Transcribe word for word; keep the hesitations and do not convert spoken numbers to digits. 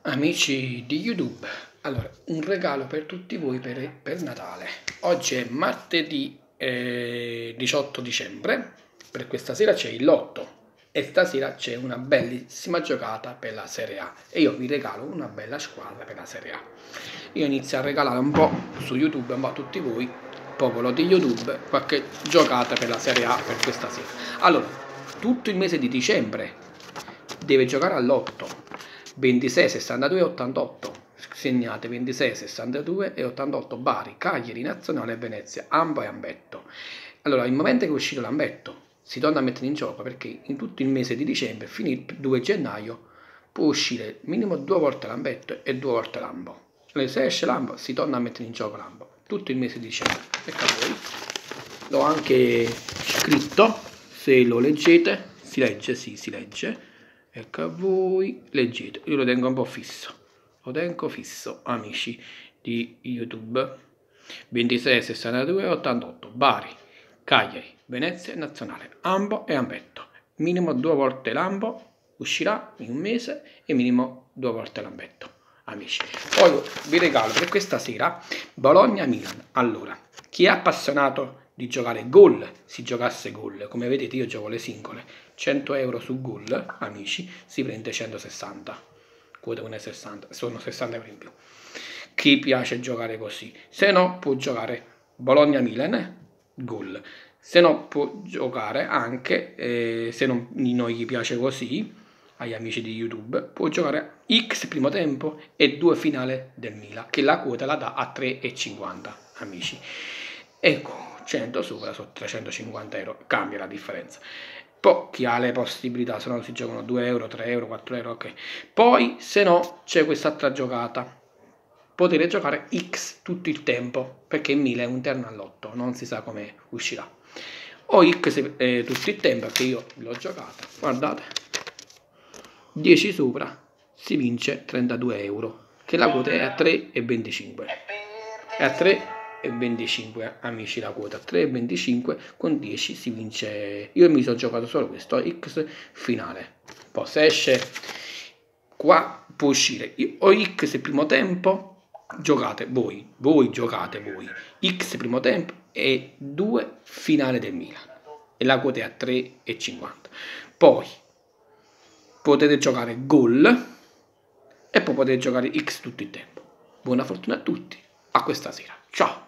Amici di YouTube, allora un regalo per tutti voi per, per Natale. Oggi è martedì eh, diciotto dicembre, per questa sera c'è il lotto e stasera c'è una bellissima giocata per la Serie A e io vi regalo una bella squadra per la Serie A. Io inizio a regalare un po' su YouTube, un po' a tutti voi, popolo di YouTube, qualche giocata per la Serie A per questa sera. Allora, tutto il mese di dicembre deve giocare all'otto. ventisei, sessantadue e ottantotto, segnate ventisei, sessantadue e ottantotto. Bari, Cagliari, Nazionale e Venezia, Ambo e Ambetto. Allora, il momento che è uscito l'Ambetto si torna a mettere in gioco perché in tutto il mese di dicembre, fino il due gennaio, può uscire minimo due volte l'Ambetto e due volte l'Ambo. Allora, se esce l'Ambo si torna a mettere in gioco l'Ambo tutto il mese di dicembre. Ecco a voi, l'ho anche scritto, se lo leggete, si legge, sì, si legge. Ecco a voi, leggete, io lo tengo un po' fisso, lo tengo fisso, amici di YouTube. ventisei, sessantadue e ottantotto, Bari, Cagliari, Venezia e Nazionale, Ambo e Ambetto. Minimo due volte l'Ambo uscirà in un mese e minimo due volte l'Ambetto, amici. Poi vi regalo per questa sera Bologna-Milan. Allora, chi è appassionato di giocare gol, si giocasse gol, come vedete io gioco le singole, cento euro su gol, amici, si prende centosessanta, quota uno virgola sessanta, sono sessanta euro in più. Chi piace giocare così, se no può giocare Bologna-Milan, gol, se no può giocare anche, eh, se non noi gli piace così, agli amici di YouTube, può giocare X primo tempo e due finale del Milan, che la quota la dà a tre virgola cinquanta, amici. Ecco, cento sopra sono trecentocinquanta euro, cambia la differenza. Poi chi ha le possibilità, se no si giocano due euro, tre euro, quattro euro, ok. Poi se no c'è quest'altra giocata, potete giocare X tutto il tempo, perché il Milan è un terno all'otto, non si sa come uscirà. O X eh, tutto il tempo, perché io l'ho giocata, guardate, dieci sopra si vince trentadue euro, che la quota è a tre virgola venticinque, è a tre virgola venticinque, amici, la quota tre virgola venticinque, con dieci si vince. Io mi sono giocato solo questo X finale, poi se esce qua può uscire o X primo tempo, giocate voi voi giocate voi X primo tempo e due finale del Milan e la quota è a tre virgola cinquanta. Poi potete giocare gol e poi potete giocare X tutto il tempo. Buona fortuna a tutti, a questa sera, ciao.